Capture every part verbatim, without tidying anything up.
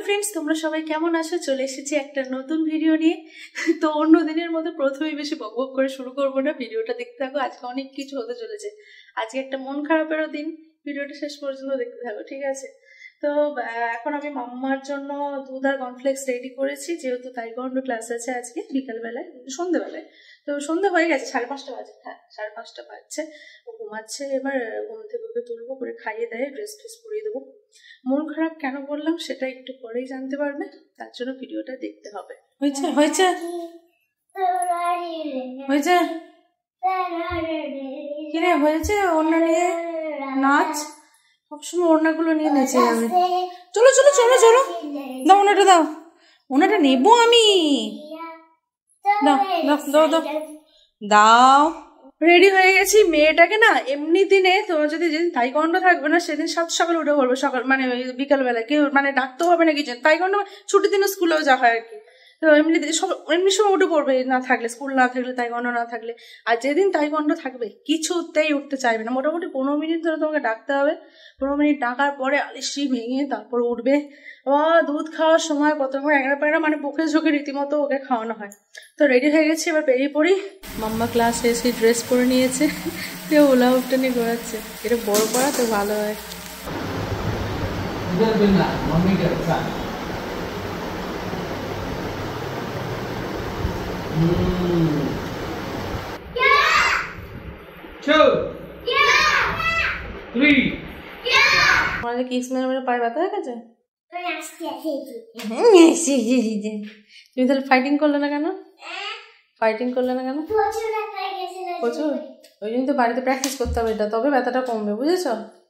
Friends, তোমরা সবাই কেমন আছো? চলে এসেছি একটা নতুন ভিডিও নিয়ে। তো অন্য দিনের মতো প্রথমেই বেশি বকবক করে শুরু করবো না, ভিডিওটা দেখতে থাকো। আজকে অনেক কিছু হতে চলেছে, আজকে একটা মন খারাপেরও দিন। ভিডিওটা শেষ পর্যন্ত দেখতে থাকো, ঠিক আছে? তো এখন আমি মাম্মার জন্য দুধ আর কর্নফ্লেক্স রেডি করেছি, যেহেতু তাইকোয়ান্ডো ক্লাস আছে আজকে বিকালবেলায়, সন্ধ্যেবেলায়। তো সন্ধ্যা হয়ে গেছে, সাড়ে পাঁচটা বাজে। হ্যাঁ, সাড়ে পাঁচটা বাজছে। ও ঘুমাচ্ছে, এবার ঘুম থেকে ওকে তুলবো, করে খাইয়ে দেয়, ড্রেস ফ্রেস পরিয়ে দেবো। মন খারাপ কেন বললাম সেটা একটু পরেই জানতে পারবে, তার জন্য ভিডিওটা দেখতে হবে। হয়েছে হয়েছে হয়েছে কিরে হয়েছে? ওড়না নিয়ে নাচ, সবসময় ওড়নাগুলো নিয়ে নেচে যাবে। চলো চলো চলো চলো, দাও ওনাটা, দাও ওনাটা নেবো আমি। দাও দাও দাও দাও দাও। রেডি হয়ে গেছি। মেয়েটাকে না এমনি দিনে তোমার যদি যেদিন তাইকোয়ান্ডো থাকবে না সেদিন সাত সকালে উঠে পড়বে, সকাল মানে বিকালবেলায় কেউ মানে ডাকতেও হবে না কিছু। তাইকোয়ান্ডো ছুটির দিনে স্কুলেও যা হয় আর কি। তো এমনি সব এমনি সময় উঠে পড়বে, না থাকলে স্কুল না থাকলে তাইকোয়ান্ডো না থাকলে। আর যেদিন তাইকোয়ান্ডো থাকবে কিছুতেই উঠতে চাইবে না। মোটামুটি পনেরো মিনিট ধরে তোমাকে ডাকতে হবে। পনেরো মিনিট ডাকার পরে আলিশি ভেঙে তারপর উঠবে। আবার দুধ খাওয়ার সময় কত রকম একটা প্যাঁড়া মানে বুকে ঝোঁকে রীতিমতো ওকে খাওয়ানো হয়। তো রেডি হয়ে গেছি, এবার বেরিয়ে পড়ি। মাম্মা ক্লাসে এসে ড্রেস পরে নিয়েছে, কেউ ওলা উঠটা নিয়ে ঘোরাচ্ছে। এটা বড় পড়া তো ভালো হয়। আমাদের কিস মেরে মেরে পায়ে ব্যথা হয়ে গেছে। তুমি তাহলে ফাইটিং করলে না কেন? ফাইটিং করলে না কেন? প্রচুর, ওই জন্য তো বাড়িতে প্র্যাকটিস করতে হবে এটা, তবে ব্যথাটা কমবে, বুঝেছ?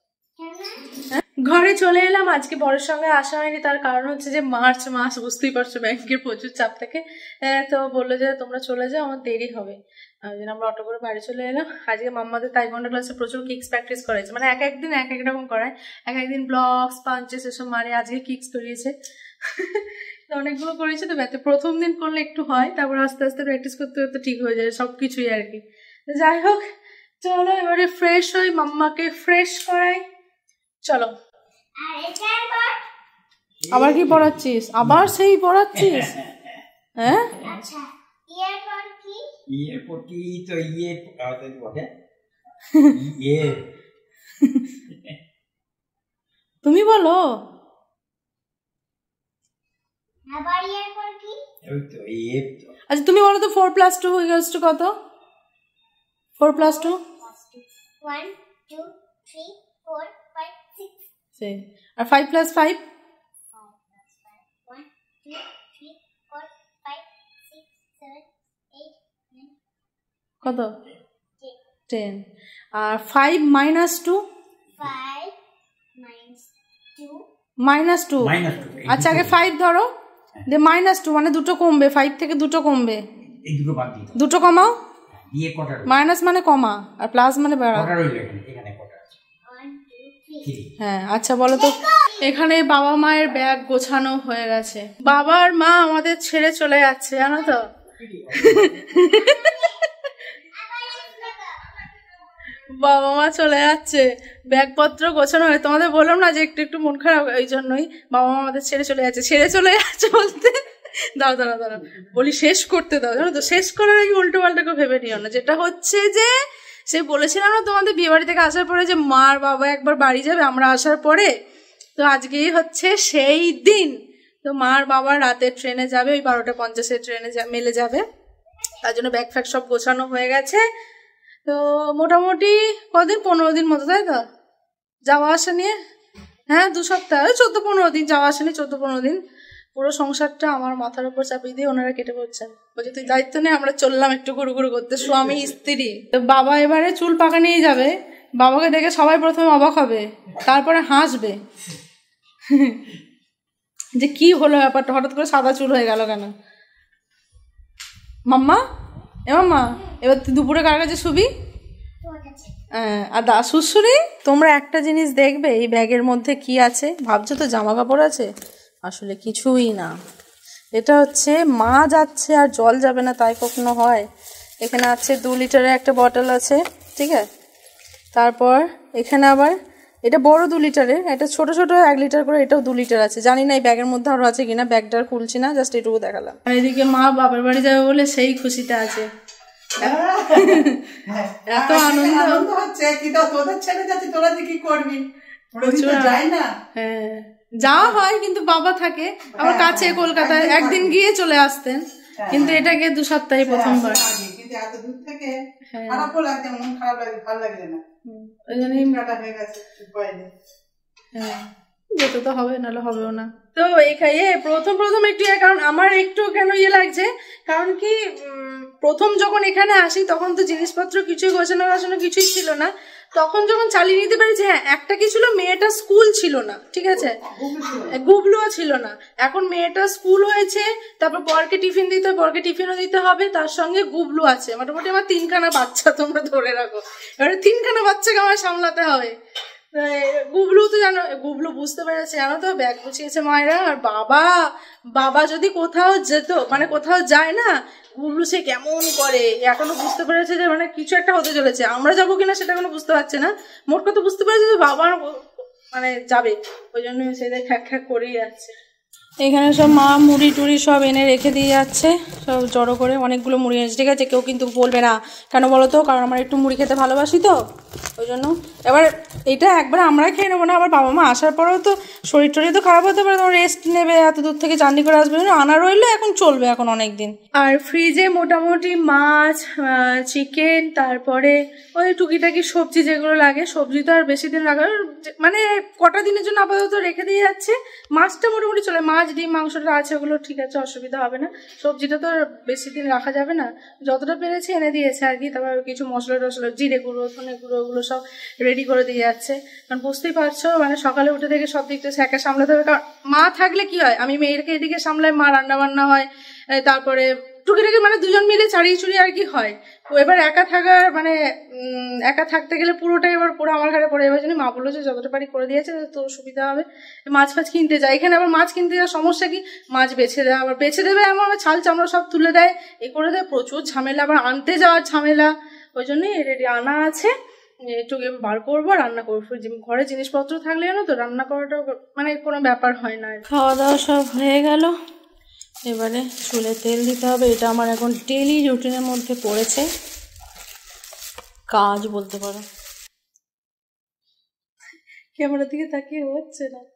ঘরে চলে এলাম। আজকে বরের সঙ্গে আসা হয়নি, তার কারণ হচ্ছে যে মার্চ মাস, বুঝতেই পারছো, ব্যাংকের প্রচুর চাপ থাকে। তো বললো যে তোমরা চলে যাও, আমার দেরি হবে। ওই জন্য আমরা অটো করে বাড়ি চলে এলাম। আজকে মাম্মাদের তাইকোয়ান্ডো ক্লাসে প্রচুর কিক্স প্র্যাকটিস করাইছে, মানে এক একদিন এক এক রকম করায়। এক একদিন ব্লকস পাঞ্চেস এসব মারে, আজকে কিক্স করিয়েছে। অনেকগুলো করেছে তো ব্যথা। প্রথম দিন করলে একটু হয়, তারপর আস্তে আস্তে প্র্যাকটিস করতে করতে ঠিক হয়ে যায় সব কিছুই আর কি। যাই হোক, চলো এবারে ফ্রেশ হই, মাম্মাকে ফ্রেশ করাই। চলো। আবার কি পড়াচ্ছিস? আবার সেই পড়াচ্ছিস? হ্যাঁ, আচ্ছা এরপর কি? এরপর কি তো ইয়ে আতে বলে ইয়ে তুমি বলো। আবার এরপর কি? ওই তো ইয়ে। আচ্ছা তুমি বলো তো, four plus two equals to কত? four plus two one two three four five six। সেই আর five plus five? one two three four five six seven eight nine। কত? ten। আর five minus two? five minus two minus two। আচ্ছা আগে five ধরো, দে minus two, মানে দুটো কমবে, five থেকে দুটো কমবে। এই দুটো বাদ দিই, দুটো কমাও। দিয়ে কটা? মাইনাস মানে কমা, আর প্লাস মানে বাড়া। কটা রইল এখানে? এখানে কটা আছে? one two three। হ্যাঁ, আচ্ছা বলো তো। এখানে বাবা মায়ের ব্যাগ গোছানো হয়ে গেছে। বাবার মা আমাদের ছেড়ে চলে যাচ্ছে, জানো তো। বাবা মা চলে যাচ্ছে, ব্যাগপত্র গোছানো হয়। তোমাদের বললাম না যে একটু একটু মন খারাপ, এই জন্যই বাবা মা আমাদের ছেড়ে চলে যাচ্ছে। ছেড়ে চলে যাচ্ছে বলতে, দাঁড়া দাঁড়া দাঁড়া বলি, শেষ করতে দাও, জানো তো। শেষ করার আগে উল্টো পাল্টা কেউ ভেবে নিও না। যেটা হচ্ছে যে সে বলেছিলাম না তোমাদের বিয়ে বাড়ি থেকে আসার পরে যে মার বাবা একবার বাড়ি যাবে আমরা আসার পরে, তো আজকেই হচ্ছে সেই দিন। তো মার বাবা রাতের ট্রেনে যাবে, ওই বারোটা পঞ্চাশের ট্রেনে মেলে যাবে, তার জন্য ব্যাগ ফ্যাগ সব গোছানো হয়ে গেছে। তো মোটামুটি কদিন, পনেরো দিন মতো, তাই তো যাওয়া আসা নিয়ে। হ্যাঁ, দু সপ্তাহ, চোদ্দ পনেরো দিন যাওয়া আসা নিয়ে, চোদ্দ পনেরো দিন। পুরো সংসারটা আমার মাথার উপর চাপিয়ে দিয়ে ওনারা কেটে পড়ছেন। বলছে তুই দায়িত্ব নেই, আমরা চললাম একটু ঘুরু ঘুরু করতে, স্বামী স্ত্রী। তো বাবা এবারে চুল পাকা নিয়ে যাবে। বাবাকে দেখে সবাই প্রথমে অবাক হবে, তারপরে হাসবে যে কি হলো ব্যাপারটা, হঠাৎ করে সাদা চুল হয়ে গেল কেন। মাম্মা, এ মাম্মা, এবার তুই দুপুরে কার কাছে শুবি? আর দা শ্বশুরি। তোমরা একটা জিনিস দেখবে, এই ব্যাগের মধ্যে কি আছে ভাবছো তো, জামা কাপড় আছে? আসলে কিছুই না। এটা হচ্ছে মা যাচ্ছে আর জল যাবে না তাই কখনো হয়। এখানে আছে দু লিটারের একটা বটল আছে, ঠিক আছে। তারপর এখানে আবার এটা বড় দু লিটারের, এটা ছোট ছোট এক লিটার করে, এটাও দু লিটার আছে। জানি না এই ব্যাগের মধ্যে আরো আছে কিনা, ব্যাগটা খুলছি না, জাস্ট এটুকু দেখালাম। আর এদিকে মা বাবার বাড়ি যাবে বলে সেই খুশিতে আছে, এত আনন্দ হচ্ছে। কিন্তু তোদের ছেলে যাচ্ছে, তোরা যে কি করবি, যাই না। হ্যাঁ যাওয়া হয়, কিন্তু বাবা থাকে আমার কাছে কলকাতায়, একদিন গিয়ে চলে আসতেন, কিন্তু এটাকে দু সপ্তাহে প্রথমবার। কিন্তু এত দূর থেকে খারাপও লাগছে, মন খারাপ লাগে, ভালো লাগছে না, ওই জন্য হিমঘাটা হয়ে গেছে। হ্যাঁ যেতে তো হবে, নাহলে হবেও না। তো এখানে প্রথম প্রথম একটু, কারণ আমার একটু কেন ইয়ে লাগছে, কারণ কি প্রথম যখন এখানে আসি তখন তো জিনিসপত্র কিছুই গোছানো গোছানো কিছুই ছিল না। তখন যখন চালিয়ে নিতে পেরেছি, হ্যাঁ একটা কি ছিল, মেয়েটা স্কুল ছিল না, ঠিক আছে, গুবলুও ছিল না। এখন মেয়েটা স্কুল হয়েছে, তারপর বরকে টিফিন দিতে হবে, বরকে টিফিনও দিতে হবে, তার সঙ্গে গুবলু আছে, মোটামুটি আমার তিনখানা বাচ্চা, তোমরা ধরে রাখো। এবারে তিনখানা বাচ্চাকে আমার সামলাতে হবে। গুবলু তো জানো, গুবলু বুঝতে পেরেছে জানো তো, ব্যাগ গুছিয়েছে মায়েরা। আর বাবা বাবা যদি কোথাও যেত, মানে কোথাও যায় না, গুবলু সে কেমন করে, এখনো বুঝতে পেরেছে যে মানে কিছু একটা হতে চলেছে। আমরা যাবো কিনা সেটা এখনো বুঝতে পারছে না, মোট কথা বুঝতে পেরেছে যে বাবা মানে যাবে, ওই জন্য সেটা খ্যাক খ্যাক করেই যাচ্ছে। এখানে সব মা মুড়ি টুড়ি সব এনে রেখে দিয়ে যাচ্ছে, সব জড়ো করে অনেকগুলো মুড়ি এনেছে, ঠিক আছে। কেউ কিন্তু বলবে না, কেন বলো তো, কারণ আমার একটু মুড়ি খেতে ভালোবাসি তো, ওই জন্য। এবার এটা একবার আমরা খেয়ে নেবো না, আবার বাবা মা আসার পরেও তো শরীর টরীর তো খারাপ হতে পারে, তোমার রেস্ট নেবে, এত দূর থেকে জার্নি করে আসবে, আনা রইলো, এখন চলবে এখন অনেক দিন। আর ফ্রিজে মোটামুটি মাছ, চিকেন, তারপরে ওই টুকিটাকি সবজি যেগুলো লাগে, সবজি তো আর বেশি দিন লাগে, মানে কটা দিনের জন্য আপাতত রেখে দিয়ে যাচ্ছে। মাছটা মোটামুটি চলে, মাছ ডিম মাংসটা আছে, ওগুলো ঠিক আছে, অসুবিধা হবে না। সবজিটা তো বেশি দিন রাখা যাবে না, যতটা পেরেছে এনে দিয়েছে আর কি। তারপর কিছু মশলা টশলা, জিরে গুঁড়ো, ধনে গুঁড়ো, ওগুলো সব রেডি করে দিয়ে যাচ্ছে। কারণ বুঝতেই পারছো, মানে সকালে উঠে থেকে সব দিকটা একা সামলাতে হবে। কারণ মা থাকলে কি হয়, আমি মেয়েরকে এদিকে সামলাই, মা রান্না বান্না হয়, তারপরে টুকিটাকি মানে দুজন মিলে চাড়িয়ে চুড়িয়ে আর কি হয়। এবার একা থাকার মানে একা থাকতে গেলে পুরোটাই এবার পুরো আমার ঘরে পড়ে যাবে। জন্য মা বললো যে যতটা পারি করে দিয়েছে, তো সুবিধা হবে। মাছ ফাছ কিনতে যায়, এখানে আবার মাছ কিনতে যাওয়ার সমস্যা কি, মাছ বেছে দেয়, আবার বেছে দেবে এমন ছাল চামড়া সব তুলে দেয়, এ করে দেয়, প্রচুর ঝামেলা, আবার আনতে যাওয়ার ঝামেলা। ওই জন্যই রেডি আনা আছে, একটু বার করবো, রান্না করবো। ঘরে জিনিসপত্র থাকলে জানো তো রান্না করাটা মানে কোনো ব্যাপার হয় না। খাওয়া দাওয়া সব হয়ে গেল, এবারে চুলে তেল দিতে হবে। এটা আমার এখন ডেইলি রুটিনের মধ্যে পড়েছে, কাজ বলতে পারো। ক্যামেরার দিকে তাকিয়ে হচ্ছে না,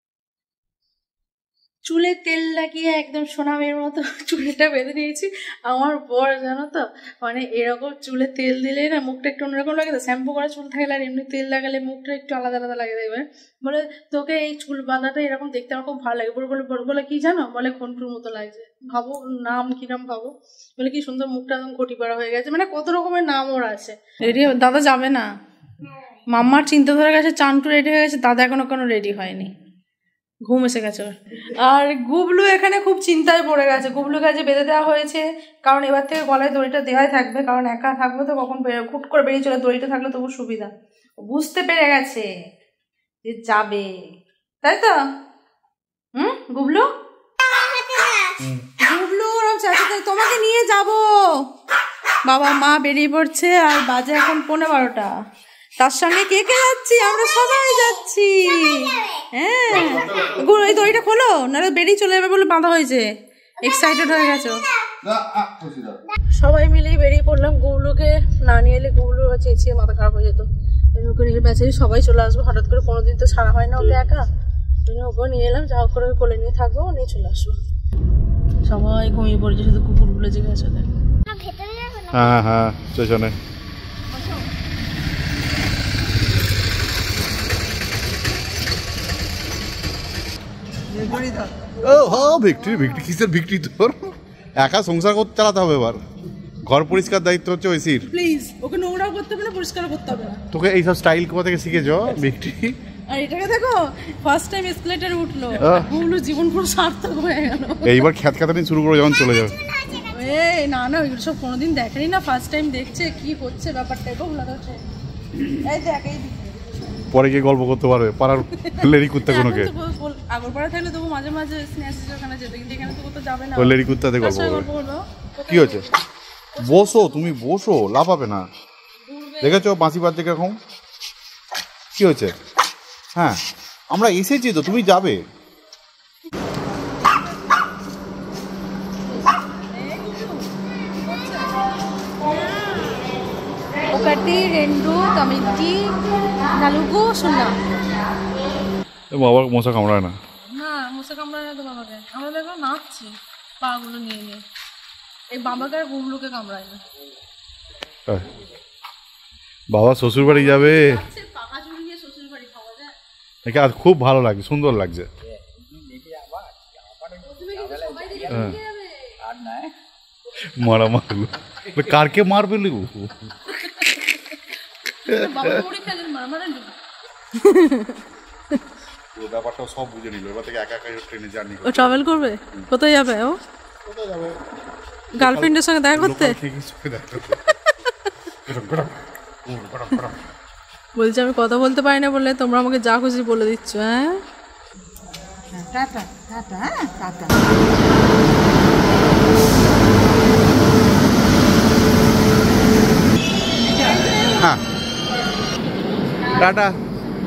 চুলে তেল লাগিয়ে একদম সোনামের মতো চুলটা বেঁধে নিয়েছি। আমার বর জানো তো, মানে এরকম চুলে তেল দিলে না মুখটা একটু অন্যরকম লাগে, তো শ্যাম্পু করা চুল থাকলে আর এমনি তেল লাগালে মুখটা একটু আলাদা আলাদা লাগে, দেখবে। বলে তোকে এই চুল বাঁধাটা এরকম দেখতে আমার খুব ভালো লাগে। বলে বলে বলে কি জানো, বলে ঘন্টুর মতো লাগছে। ভাবো নাম কিরম, ভাবো, বলে কি সুন্দর মুখটা একদম ঘটি পাড়া হয়ে গেছে, মানে কত রকমের নাম ওর আছে। রেডি দাদা যাবে না, মাম্মার চিন্তাধারা গেছে, চান্টু রেডি হয়ে গেছে, দাদা এখনো কোনো রেডি হয়নি, ঘুম এসে গেছে। আর গুবলু এখানে খুব চিন্তায় পড়ে গেছে, গুবলু কাছে বেঁধে দেওয়া হয়েছে, কারণ এবার থেকে গলায় দড়িটা দেওয়াই থাকবে, কারণ একা থাকবে তো কখন খুট করে বেরিয়ে চলে, দড়িটা থাকলে তবু সুবিধা। বুঝতে পেরে গেছে যে যাবে, তাই তো? হুম গুবলু, গুবলু তোমাকে নিয়ে যাব। বাবা মা বেরিয়ে পড়ছে, আর বাজে এখন পৌনে বারোটা। তার সঙ্গে কে কে যাচ্ছি? আমরা সবাই যাচ্ছি। হ্যাঁ এই দড়িটা খোলো, নাহলে বেরিয়ে চলে যাবে বলে বাঁধা হয়েছে, এক্সাইটেড হয়ে গেছো। সবাই মিলেই বেরিয়ে পড়লাম। গুবলুকে না নিয়ে এলে গুবলু চেঁচিয়ে মাথা খারাপ হয়ে যেত, বেচারি সবাই চলে আসবো হঠাৎ করে, কোনোদিন তো ছাড়া হয় না ওকে একা, ওকে নিয়ে এলাম, যা করে কোলে নিয়ে থাকবো, নিয়ে চলে আসবো। সবাই ঘুমিয়ে পড়েছে, শুধু কুকুরগুলো জেগে আছে। হ্যাঁ হ্যাঁ স্টেশনে ও হ্যাঁ ভিক্টরি ভিক্টরি কিসের ভিক্টরি তোর? একা সংসার করতে চালাতে হবে, এবার ঘর পরিষ্কার দায়িত্ব হচ্ছে ঐশীর। প্লিজ ওকে নোংরা করতে হবে না, পরিষ্কার করতে হবে না। তোকে এইসব স্টাইল কোথা থেকে শিখেছ ভিক্টরি? আর এটাকে দেখো, ফার্স্ট টাইম এসকেলেটর উঠলো, গুবলু জীবন পুরো সার্থক হয়ে গেল। এইবার খ্যাত খ্যাতানি শুরু করে যখন চলে যাবে। এই না না ওইগুলো সব কোনোদিন দেখেনি না, ফার্স্ট টাইম দেখছে কি হচ্ছে ব্যাপারটা, এগো ভুলা যাচ্ছে। এই দেখ এই পরে গিয়ে গল্প করতে পারবে পাড়ার লেডি কুত্তা কোনোকে। আগরপাড়া থাকলে তবু মাঝে মাঝে স্ন্যাচের ওখানে যেতে, কিন্তু এখানে তো কোথাও যাবে না। ওই লেডি কুত্তাতে গল্প করবে। কি হয়েছে? বসো তুমি, বসো, লাফাবে না। দেখেছো বাঁশি বাজছে কিরকম? কি হয়েছে? হ্যাঁ আমরা এসেছি তো, তুমি যাবে। ఒకటి రెండు తొమ్మిది నాలుగు సున్నా। বাবা মশা কামড়ায় না? না মশা কামড়ায় না তো বাবাকে। আমরা দেখো নাচছি পাগুলো নিয়ে নিয়ে, এই বাবাকে আর গুমলুকে কামড়ায় না। বাবা শ্বশুর বাড়ি যাবে, পাকা চুড়ি নিয়ে শ্বশুর বাড়ি খাওয়া যায়। দেখে আজ খুব ভালো লাগছে, সুন্দর লাগছে। মারা মারলো, কারকে মারবে লিগু? ব্যাপারটা সব বুঝে নিল, এবার থেকে একা একা ট্রেনে জার্নি করবে। ও ট্রাভেল করবে? কোথায় যাবে ও? কোথায় যাবে? গার্লফ্রেন্ডের সঙ্গে দেখা করতে? বলছি আমি কথা বলতে পারি না বলে তোমরা আমাকে যা খুশি বলে দিচ্ছ। হ্যাঁ টাটা টাটা টাটা। হ্যাঁ টাটা।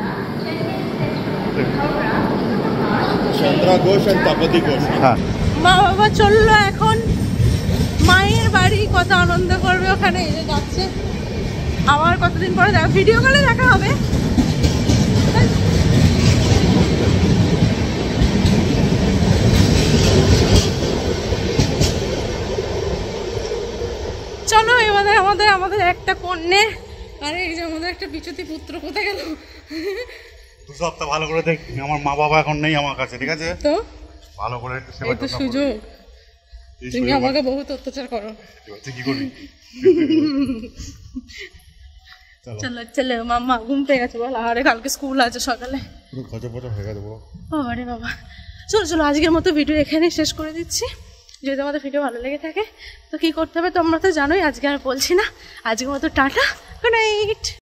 চন্দ্রা ঘোষ আর তাপতি ঘোষ। হ্যাঁ মা বাবা চললো এখন মায়ের বাড়ি, কত আনন্দ করবে ওখানে। এই যে যাচ্ছে, আবার কতদিন পরে দেখা, ভিডিও কলে দেখা হবে। চলো এবারে আমাদের আমাদের একটা কন্যে, আরে এই যে আমাদের একটা বিচুতি পুত্র কোথায় গেল? দু সপ্তাহ ভালো করে দেখ, আমার মা বাবা এখন নেই আমার কাছে, ঠিক আছে? তো ভালো করে একটু সেবা এই তো সুযোগ, তুমি আমাকে বহুত অত্যাচার করো। কি করবি? চলো চলো মাম্মা ঘুম পেয়ে গেছে বল, আরে কালকে স্কুল আছে সকালে। পুরো খচা পচা হয়ে গেছে বল। বাবা রে বাবা। চলো চলো আজকের মতো ভিডিও এখানে শেষ করে দিচ্ছি। যদি তোমাদের ভিডিও ভালো লেগে থাকে তো কি করতে হবে তোমরা তো জানোই, আজকে আর বলছি না। আজকের মতো টাটা, গুড নাইট।